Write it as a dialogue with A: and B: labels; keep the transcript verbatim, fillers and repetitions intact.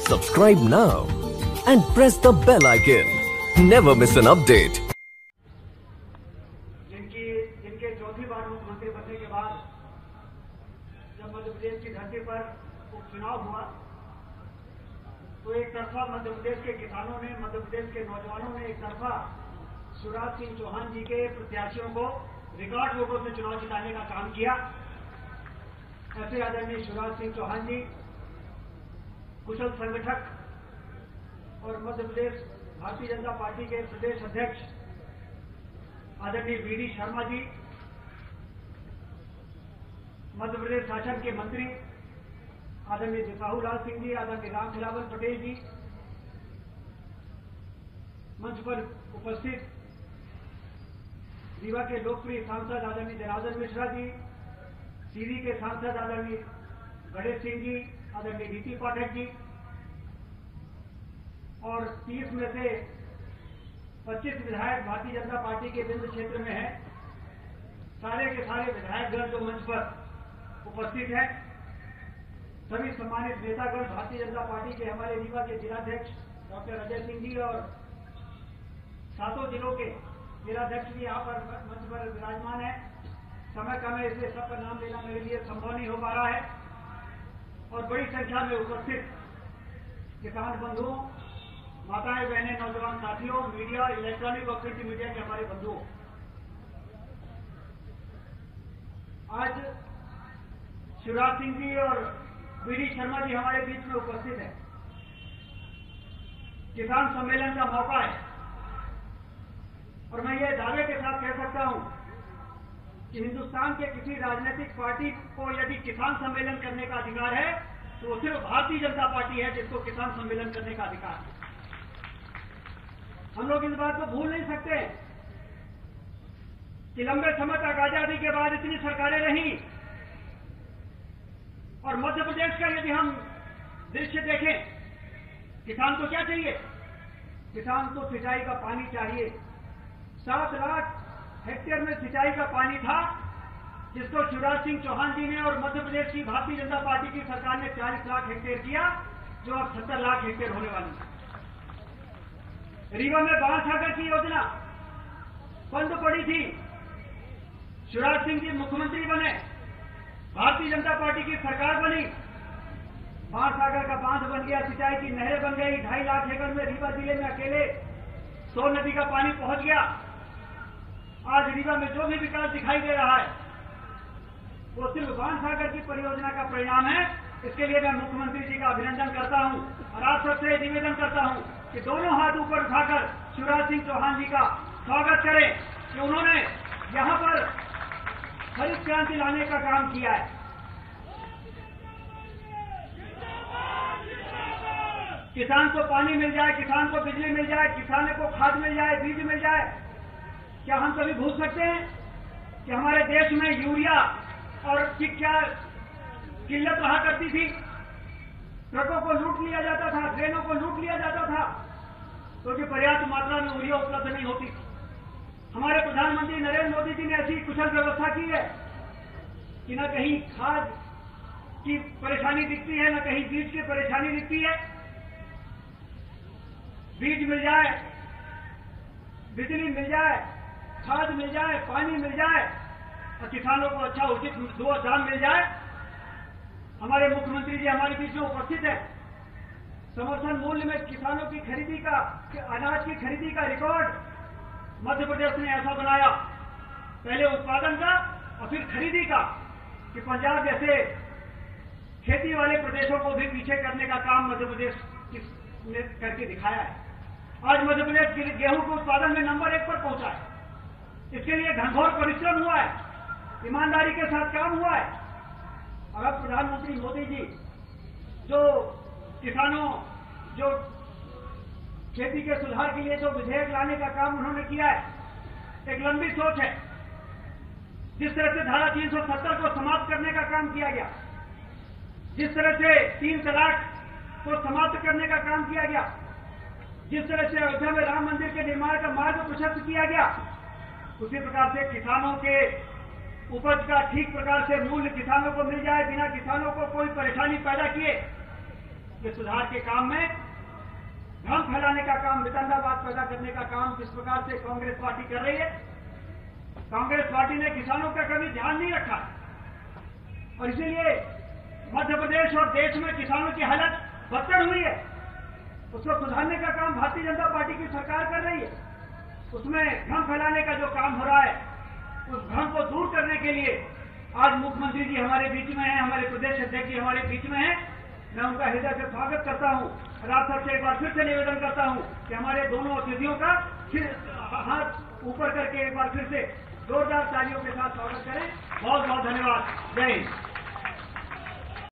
A: Subscribe now and press the bell icon. Never miss an update.
B: जिनकी जिनके चौथी बार मुख्यमंत्री बनने के बाद जब मध्य प्रदेश की धरती पर उपचुनाव हुआ तो एक तरफा मध्य प्रदेश के किसानों ने, मध्य प्रदेश के नौजवानों ने एक तरफा शिवराज सिंह चौहान जी के प्रत्याशियों को रिकॉर्ड वोटों से चुनाव जिताने का काम किया। ऐसे आदरणीय शिवराज सिंह चौहान जी कुशल संगठक और मध्य प्रदेश भारतीय जनता पार्टी के प्रदेश अध्यक्ष आदरणीय वी डी शर्मा जी, मध्य प्रदेश शासन के मंत्री आदरणीय बिसाहू लाल सिंह जी, आदरणीय राम खिलावन पटेल जी, मंच पर उपस्थित रीवा के लोकप्रिय सांसद आदरणीय जनार्दन मिश्रा जी, सीरी के सांसद आदरणीय गणेश सिंह जी, आदरणीय नीति पाठक जी, और तीस में से पच्चीस विधायक भारतीय जनता पार्टी के विंध्य क्षेत्र में हैं। सारे के सारे विधायकगण जो मंच पर उपस्थित हैं, सभी सम्मानित नेतागण, भारतीय जनता पार्टी के हमारे रीवा के जिलाध्यक्ष डॉक्टर अजय सिंह जी और सातों जिलों के जिलाध्यक्ष भी यहाँ पर मंच पर विराजमान है। समय कम है इसलिए सबका नाम लेना मेरे लिए संभव नहीं हो पा रहा है। और बड़ी संख्या में उपस्थित किसान बंधुओं, माताएं, बहनें, नौजवान साथियों, मीडिया, इलेक्ट्रॉनिक और प्रिंट मीडिया के हमारे बंधुओं, आज शिवराज सिंह जी और वी डी शर्मा जी हमारे बीच में उपस्थित हैं। किसान सम्मेलन का मौका है और मैं ये दावे के साथ कह सकता हूं कि हिंदुस्तान के किसी राजनीतिक पार्टी को यदि किसान सम्मेलन करने का अधिकार है तो वो सिर्फ भारतीय जनता पार्टी है जिसको किसान सम्मेलन करने का अधिकार है। हम लोग इस बात को भूल नहीं सकते कि लंबे समय तक आजादी के बाद इतनी सरकारें रहीं और मध्य प्रदेश का यदि हम दृश्य देखें, किसान को क्या चाहिए? किसान को सिंचाई का पानी चाहिए। सात लाख हेक्टेयर में सिंचाई का पानी था जिसको शिवराज सिंह चौहान जी ने और मध्य प्रदेश की भारतीय जनता पार्टी की सरकार ने चालीस लाख हेक्टेयर किया, जो अब सत्तर लाख हेक्टेयर होने वाली है। रीवा में बाणसागर की योजना बंद पड़ी थी, शिवराज सिंह जी मुख्यमंत्री बने, भारतीय जनता पार्टी की सरकार बनी, बाणसागर का बांध बन गया, सिंचाई की नहरें बन गई, ढाई लाख एकड़ में रीवा जिले में अकेले सोन नदी का पानी पहुंच गया। आज रीवा में जो भी विकास दिखाई दे रहा है वो सिर्फ बाणसागर की परियोजना का परिणाम है। इसके लिए मैं मुख्यमंत्री जी का अभिनंदन करता हूं और आप सबसे निवेदन करता हूं कि दोनों हाथ ऊपर उठाकर शिवराज सिंह चौहान जी का स्वागत करें कि उन्होंने यहां पर हरित क्रांति लाने का काम किया है। किसान को पानी मिल जाए, किसान को बिजली मिल जाए, किसान को खाद मिल जाए, बीज मिल जाए। क्या हम कभी भूल सकते हैं कि हमारे देश में यूरिया और की क्या किल्लत रहा करती थी? ट्रकों को लूट लिया जाता था, ट्रेनों को लूट लिया जाता था क्योंकि तो पर्याप्त मात्रा में यूरिया उपलब्ध नहीं होती। हमारे प्रधानमंत्री नरेंद्र मोदी जी ने ऐसी कुशल व्यवस्था की है कि न कहीं खाद की परेशानी दिखती है, न कहीं बीज की परेशानी दिखती है। बीज मिल जाए, बिजली मिल जाए, खाद मिल जाए, पानी मिल जाए और किसानों को अच्छा उचित दो दाम मिल जाए। हमारे मुख्यमंत्री जी हमारे बीच में उपस्थित है। समर्थन मूल्य में किसानों की खरीदी का, अनाज की खरीदी का रिकॉर्ड मध्य प्रदेश ने ऐसा बनाया, पहले उत्पादन का और फिर खरीदी का, कि पंजाब जैसे खेती वाले प्रदेशों को भी पीछे करने का काम मध्य प्रदेश ने करके दिखाया है। आज मध्य प्रदेश गेहूं के उत्पादन में नंबर एक पर पहुंचा है। इसके लिए घनघोर परिश्रम हुआ है, ईमानदारी के साथ काम हुआ है। और अब प्रधानमंत्री मोदी जी जो किसानों, जो खेती के सुधार के लिए जो विधेयक लाने का काम उन्होंने किया है, एक लंबी सोच है। जिस तरह से धारा तीन सौ सत्तर को समाप्त करने का काम किया गया, जिस तरह से तीन तलाक को समाप्त करने का काम किया गया, जिस तरह से अयोध्या में राम मंदिर के निर्माण का मार्ग प्रशस्त किया गया, उसी प्रकार से किसानों के उपज का ठीक प्रकार से मूल्य किसानों को मिल जाए, बिना किसानों को कोई परेशानी पैदा किए, के सुधार के काम में भ्रम फैलाने का काम, वितंडावाद पैदा करने का काम जिस प्रकार से कांग्रेस पार्टी कर रही है, कांग्रेस पार्टी ने किसानों का कभी ध्यान नहीं रखा और इसीलिए मध्य प्रदेश और देश में किसानों की हालत बदतर हुई है। उसको सुधारने का काम भारतीय जनता पार्टी की सरकार कर रही है। उसमें भ्रम फैलाने का जो काम हो रहा है, उस भ्रम को दूर करने के लिए आज मुख्यमंत्री जी हमारे बीच में हैं, हमारे प्रदेश अध्यक्ष जी हमारे बीच में हैं। मैं उनका हृदय से स्वागत करता हूं और आप सबसे एक बार फिर से निवेदन करता हूं कि हमारे दोनों अतिथियों का फिर हाथ ऊपर करके एक बार फिर से जोरदार तालियों के साथ स्वागत करें। बहुत बहुत धन्यवाद। जय हिंद।